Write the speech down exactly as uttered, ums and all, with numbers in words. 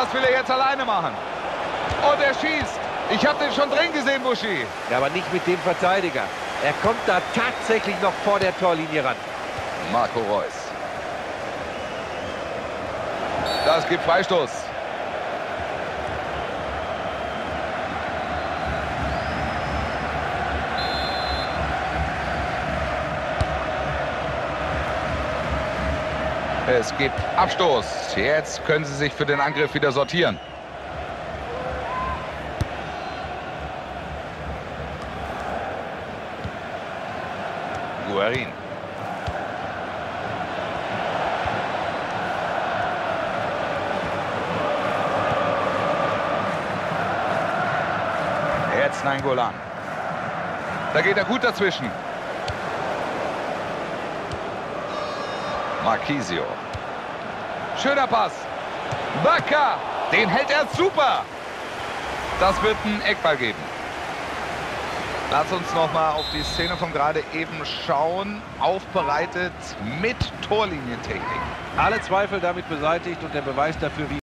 das will er jetzt alleine machen. Und er schießt. Ich habe den schon drin gesehen, Buschi. Ja, aber nicht mit dem Verteidiger. Er kommt da tatsächlich noch vor der Torlinie ran. Marco Reus. Das gibt Freistoß. Es gibt Abstoß. Jetzt können sie sich für den Angriff wieder sortieren. Guarin. Jetzt Nainggolan. Da geht er gut dazwischen. Marquisio. Schöner Pass. Bakker. Den hält er super. Das wird einen Eckball geben. Lass uns noch mal auf die Szene von gerade eben schauen. Aufbereitet mit Torlinientechnik. Alle Zweifel damit beseitigt und der Beweis dafür, wie